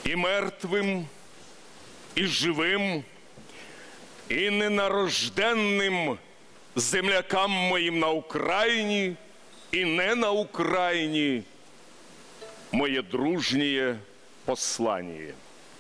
і мертвим, і живим, і ненарожденним землякам моїм на Україні і не на Україні моє дружнє послання.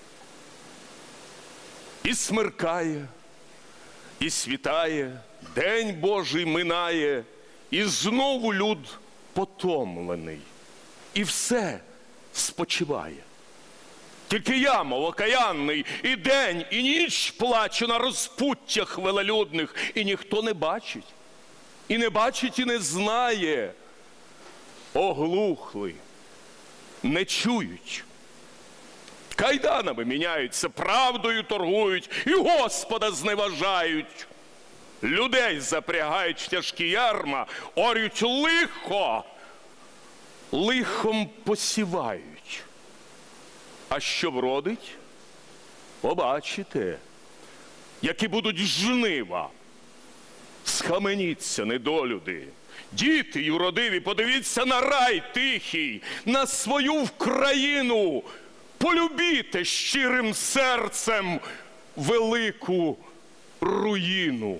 І смеркає, і світає, день Божий минає, і знову люд потомлений, і все спочиває. Тільки я, мов окаянний, і день, і ніч плачу на розпуттях велелюдних, і ніхто не бачить, і не бачить, і не знає. Оглухли, не чують. Кайданами міняються, правдою торгують, і Господа зневажають. Людей запрягають в тяжкі ярма, орють лихо, лихом посівають. А що вродить? Побачите, які будуть жнива. Схаменіться, недолюди. Діти юродиві, подивіться на рай тихий, на свою Вкраїну. Полюбіте щирим серцем велику руїну.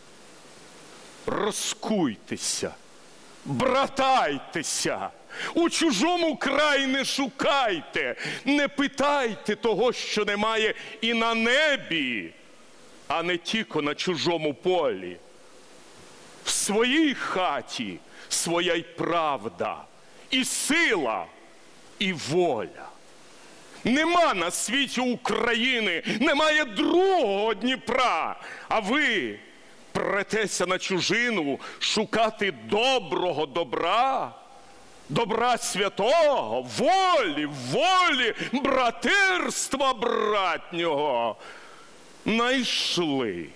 Розкуйтеся, братайтеся, у чужому краї не шукайте, не питайте того, що немає і на небі, а не тільки на чужому полі. В своїй хаті своя й правда, і сила, і воля. Нема на світі України, немає другого Дніпра, а ви претеся на чужину шукати доброго добра, добра святого, волі, братерства братнього. Найшли.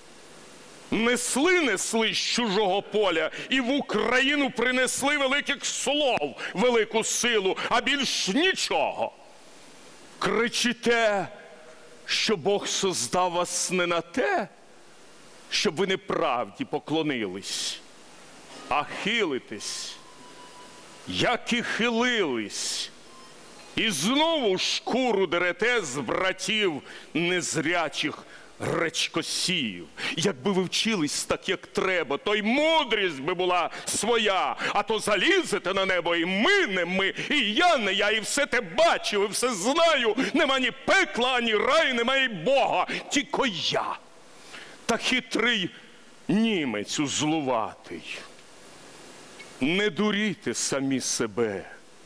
Несли з чужого поля і в Україну принесли великих слов, велику силу, а більш нічого. Кричите, що Бог создав вас не на те, щоб ви неправді поклонились, а хилитесь, як і хилились, і знову шкуру дерете з братів незрячих гречкосіїв. Якби ви вчились так, як треба, то й мудрість би була своя, а то залізете на небо і ми не ми, і я не я, і все те бачив, і все знаю. Нема ні пекла, ані раю, немає й Бога, тільки я. Та хитрий німець узлуватий. Не дурійте самі себе,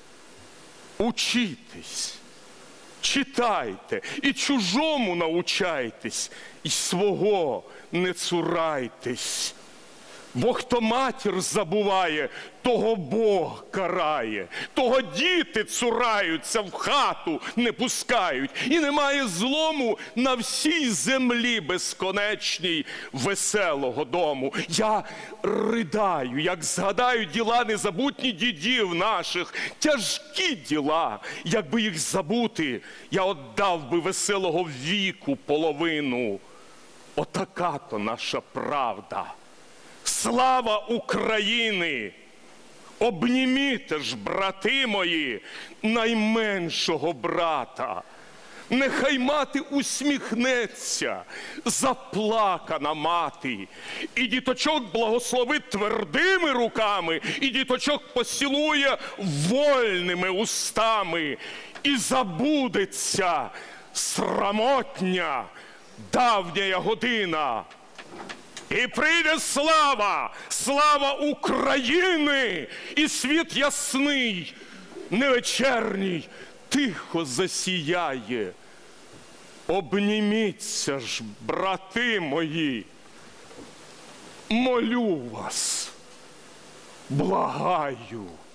учітесь, читайте, і чужому научайтесь, і свого не цурайтесь. Бо хто матір забуває, того Бог карає, того діти цураються, в хату не пускають. І немає злому на всій землі безконечній веселого дому. Я ридаю, як згадаю діла незабутні дідів наших, тяжкі діла. Якби їх забути, я отдав би веселого віку половину. Отака-то наша правда. Слава України! Обніміте ж, брати мої, найменшого брата. Нехай мати усміхнеться, заплакана мати, і діточок благословить твердими руками, і діточок поцілує вольними устами, і забудеться срамотня давня година. І прийде слава, слава України, і світ ясний, невечерній, тихо засіяє. Обніміться ж, брати мої, молю вас, благаю.